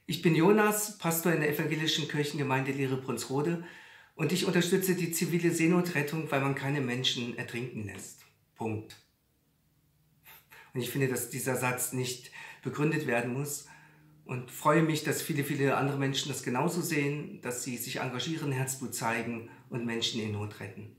Ich bin Jonas, Pastor in der evangelischen Kirchengemeinde Lehre Brunzrode und ich unterstütze die zivile Seenotrettung, weil man keine Menschen ertrinken lässt. Punkt. Und ich finde, dass dieser Satz nicht begründet werden muss und freue mich, dass viele, viele andere Menschen das genauso sehen, dass sie sich engagieren, Herzblut zeigen und Menschen in Not retten.